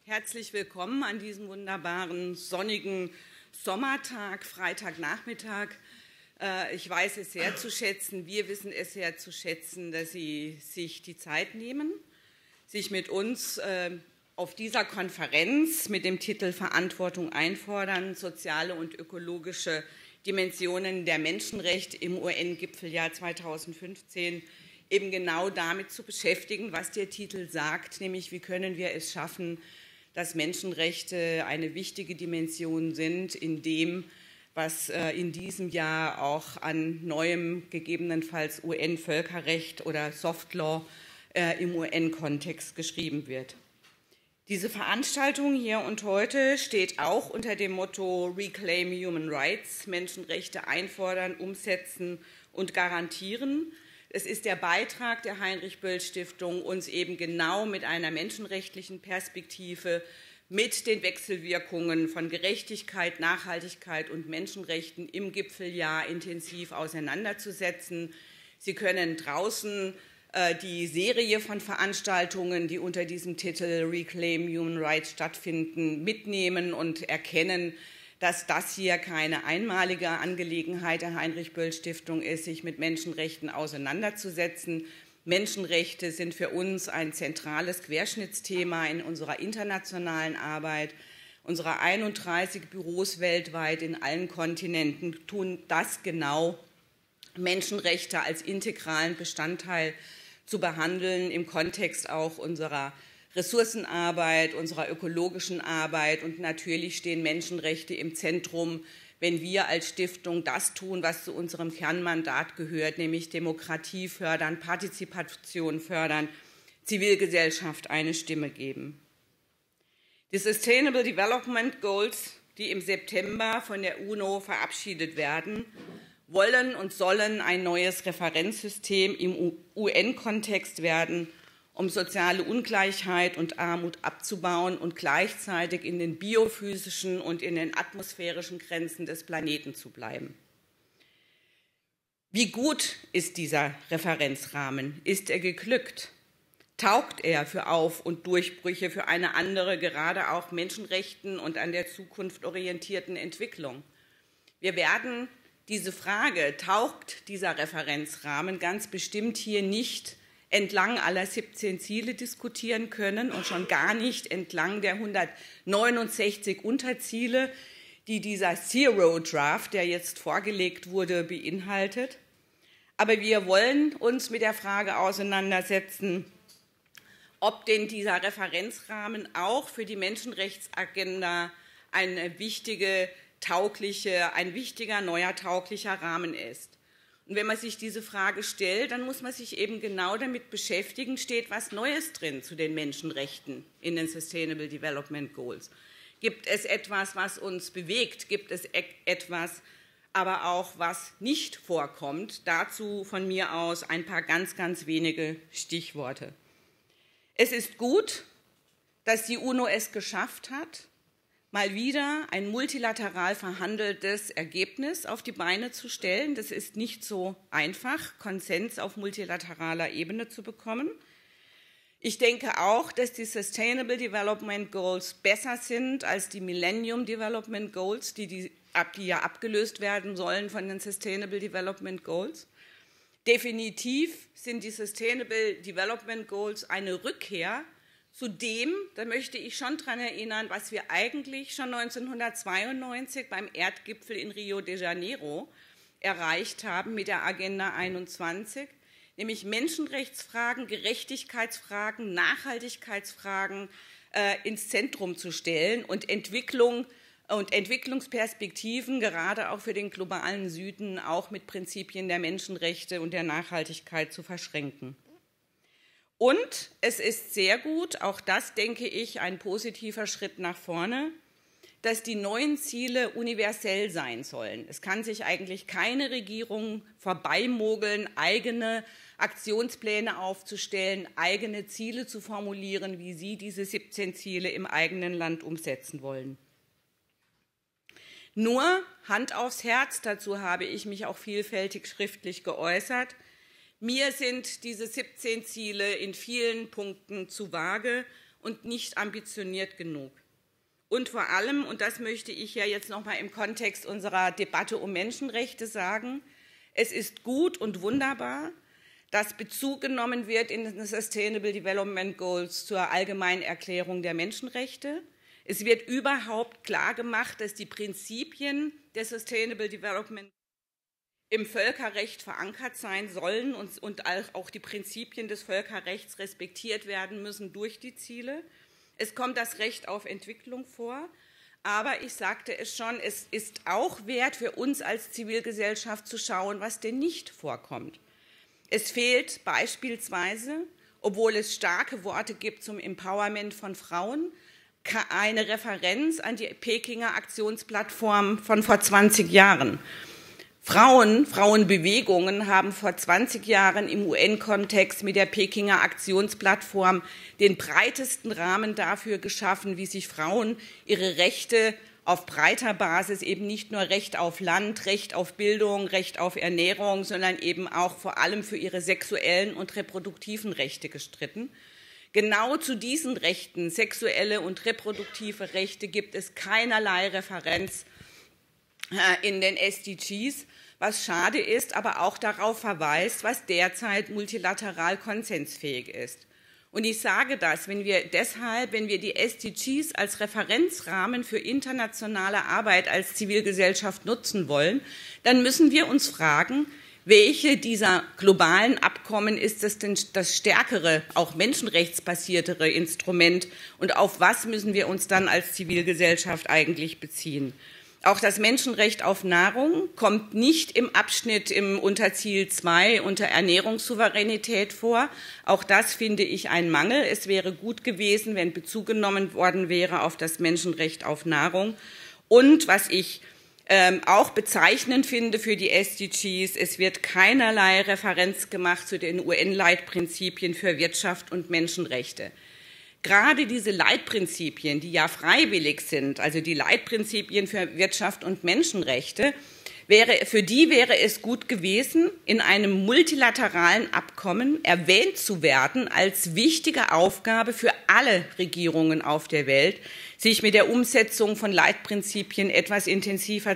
Herzlich willkommen an diesem wunderbaren sonnigen Sommertag, Freitagnachmittag. Ich weiß es sehr zu schätzen, wir wissen es sehr zu schätzen, dass Sie sich die Zeit nehmen, sich mit uns auf dieser Konferenz mit dem Titel Verantwortung einfordern, soziale und ökologische Dimensionen der Menschenrechte im UN-Gipfeljahr 2015 eben genau damit zu beschäftigen, was der Titel sagt, nämlich wie können wir es schaffen, dass Menschenrechte eine wichtige Dimension sind in dem, was in diesem Jahr auch an neuem, gegebenenfalls UN-Völkerrecht oder Soft Law im UN-Kontext geschrieben wird. Diese Veranstaltung hier und heute steht auch unter dem Motto Reclaim Human Rights, Menschenrechte einfordern, umsetzen und garantieren. Es ist der Beitrag der Heinrich-Böll-Stiftung, uns eben genau mit einer menschenrechtlichen Perspektive, mit den Wechselwirkungen von Gerechtigkeit, Nachhaltigkeit und Menschenrechten im Gipfeljahr intensiv auseinanderzusetzen. Sie können draußen die Serie von Veranstaltungen, die unter diesem Titel Reclaim Human Rights stattfinden, mitnehmen und erkennen, dass das hier keine einmalige Angelegenheit der Heinrich-Böll-Stiftung ist, sich mit Menschenrechten auseinanderzusetzen. Menschenrechte sind für uns ein zentrales Querschnittsthema in unserer internationalen Arbeit. Unsere 31 Büros weltweit in allen Kontinenten tun das genau, Menschenrechte als integralen Bestandteil zu behandeln, im Kontext auch unserer Ressourcenarbeit, unserer ökologischen Arbeit, und natürlich stehen Menschenrechte im Zentrum, wenn wir als Stiftung das tun, was zu unserem Kernmandat gehört, nämlich Demokratie fördern, Partizipation fördern, Zivilgesellschaft eine Stimme geben. Die Sustainable Development Goals, die im September von der UNO verabschiedet werden, wollen und sollen ein neues Referenzsystem im UN-Kontext werden, um soziale Ungleichheit und Armut abzubauen und gleichzeitig in den biophysischen und in den atmosphärischen Grenzen des Planeten zu bleiben. Wie gut ist dieser Referenzrahmen? Ist er geglückt? Taugt er für Auf- und Durchbrüche für eine andere, gerade auch Menschenrechten und an der Zukunft orientierten Entwicklung? Wir werden diese Frage, taugt dieser Referenzrahmen, ganz bestimmt hier nicht entlang aller 17 Ziele diskutieren können und schon gar nicht entlang der 169 Unterziele, die dieser Zero Draft, der jetzt vorgelegt wurde, beinhaltet. Aber wir wollen uns mit der Frage auseinandersetzen, ob denn dieser Referenzrahmen auch für die Menschenrechtsagenda ein wichtiger, neuer, tauglicher Rahmen ist. Und wenn man sich diese Frage stellt, dann muss man sich eben genau damit beschäftigen, steht was Neues drin zu den Menschenrechten in den Sustainable Development Goals. Gibt es etwas, was uns bewegt? Gibt es etwas, aber auch was nicht vorkommt? Dazu von mir aus ein paar ganz, ganz wenige Stichworte. Es ist gut, dass die UNO es geschafft hat, mal wieder ein multilateral verhandeltes Ergebnis auf die Beine zu stellen. Das ist nicht so einfach, Konsens auf multilateraler Ebene zu bekommen. Ich denke auch, dass die Sustainable Development Goals besser sind als die Millennium Development Goals, die ja abgelöst werden sollen von den Sustainable Development Goals. Definitiv sind die Sustainable Development Goals eine Rückkehr zu dem, da möchte ich schon daran erinnern, was wir eigentlich schon 1992 beim Erdgipfel in Rio de Janeiro erreicht haben mit der Agenda 21, nämlich Menschenrechtsfragen, Gerechtigkeitsfragen, Nachhaltigkeitsfragen ins Zentrum zu stellen und Entwicklung und Entwicklungsperspektiven, gerade auch für den globalen Süden, auch mit Prinzipien der Menschenrechte und der Nachhaltigkeit zu verschränken. Und es ist sehr gut, auch das denke ich, ein positiver Schritt nach vorne, dass die neuen Ziele universell sein sollen. Es kann sich eigentlich keine Regierung vorbeimogeln, eigene Aktionspläne aufzustellen, eigene Ziele zu formulieren, wie sie diese 17 Ziele im eigenen Land umsetzen wollen. Nur Hand aufs Herz, dazu habe ich mich auch vielfältig schriftlich geäußert, Mir sind diese 17 Ziele in vielen Punkten zu vage und nicht ambitioniert genug. Und vor allem, und das möchte ich ja jetzt noch mal im Kontext unserer Debatte um Menschenrechte sagen, es ist gut und wunderbar, dass Bezug genommen wird in den Sustainable Development Goals zur allgemeinen Erklärung der Menschenrechte. Es wird überhaupt klar gemacht, dass die Prinzipien der Sustainable Development im Völkerrecht verankert sein sollen und auch die Prinzipien des Völkerrechts respektiert werden müssen durch die Ziele. Es kommt das Recht auf Entwicklung vor, aber ich sagte es schon, es ist auch wert für uns als Zivilgesellschaft zu schauen, was denn nicht vorkommt. Es fehlt beispielsweise, obwohl es starke Worte gibt zum Empowerment von Frauen, eine Referenz an die Pekinger Aktionsplattform von vor 20 Jahren. Frauenbewegungen haben vor 20 Jahren im UN-Kontext mit der Pekinger Aktionsplattform den breitesten Rahmen dafür geschaffen, wie sich Frauen ihre Rechte auf breiter Basis, eben nicht nur Recht auf Land, Recht auf Bildung, Recht auf Ernährung, sondern eben auch vor allem für ihre sexuellen und reproduktiven Rechte gestritten. Genau zu diesen Rechten, sexuelle und reproduktive Rechte, gibt es keinerlei Referenz in den SDGs, was schade ist, aber auch darauf verweist, was derzeit multilateral konsensfähig ist. Und ich sage das, wenn wir die SDGs als Referenzrahmen für internationale Arbeit als Zivilgesellschaft nutzen wollen, dann müssen wir uns fragen, welche dieser globalen Abkommen ist es denn das stärkere, auch menschenrechtsbasiertere Instrument und auf was müssen wir uns dann als Zivilgesellschaft eigentlich beziehen? Auch das Menschenrecht auf Nahrung kommt nicht im Abschnitt im Unterziel 2 unter Ernährungssouveränität vor. Auch das finde ich ein Mangel. Es wäre gut gewesen, wenn Bezug genommen worden wäre auf das Menschenrecht auf Nahrung. Und was ich auch bezeichnend finde für die SDGs, es wird keinerlei Referenz gemacht zu den UN-Leitprinzipien für Wirtschaft und Menschenrechte. Gerade diese Leitprinzipien, die ja freiwillig sind, also die Leitprinzipien für Wirtschaft und Menschenrechte, für die wäre es gut gewesen, in einem multilateralen Abkommen erwähnt zu werden als wichtige Aufgabe für alle Regierungen auf der Welt, sich mit der Umsetzung von Leitprinzipien etwas intensiver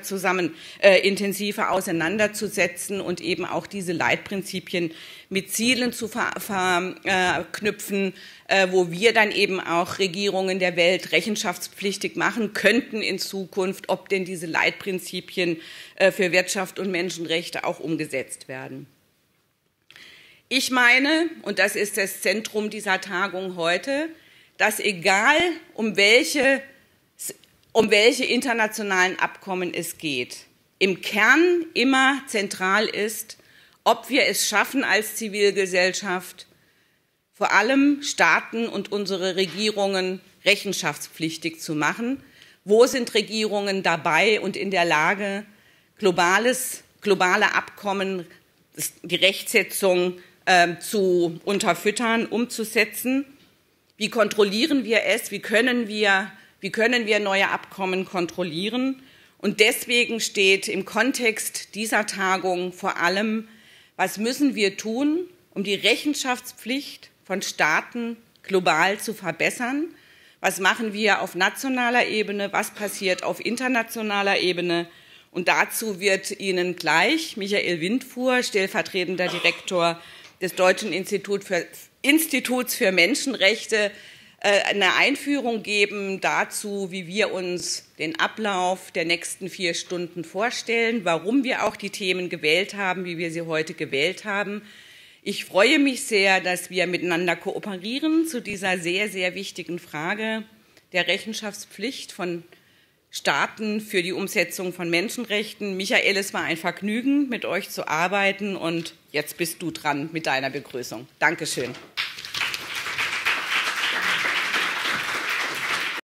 auseinanderzusetzen und eben auch diese Leitprinzipien mit Zielen zu verknüpfen, wo wir dann eben auch Regierungen der Welt rechenschaftspflichtig machen könnten in Zukunft, ob denn diese Leitprinzipien für Wirtschaft und Menschenrechte auch umgesetzt werden. Ich meine, und das ist das Zentrum dieser Tagung heute, dass egal um welche internationalen Abkommen es geht, im Kern immer zentral ist, ob wir es schaffen als Zivilgesellschaft, vor allem Staaten und unsere Regierungen rechenschaftspflichtig zu machen. Wo sind Regierungen dabei und in der Lage, globale Abkommen, die Rechtsetzung zu unterfüttern, umzusetzen? Wie kontrollieren wir es? Wie können wir neue Abkommen kontrollieren? Und deswegen steht im Kontext dieser Tagung vor allem, was müssen wir tun, um die Rechenschaftspflicht von Staaten global zu verbessern? Was machen wir auf nationaler Ebene? Was passiert auf internationaler Ebene? Und dazu wird Ihnen gleich Michael Windfuhr, stellvertretender Direktor des Deutschen Instituts für Menschenrechte, eine Einführung geben dazu, wie wir uns den Ablauf der nächsten 4 Stunden vorstellen, warum wir auch die Themen gewählt haben, wie wir sie heute gewählt haben. Ich freue mich sehr, dass wir miteinander kooperieren zu dieser sehr, sehr wichtigen Frage der Rechenschaftspflicht von Staaten für die Umsetzung von Menschenrechten. Michael, es war ein Vergnügen, mit euch zu arbeiten, und jetzt bist du dran mit deiner Begrüßung. Dankeschön.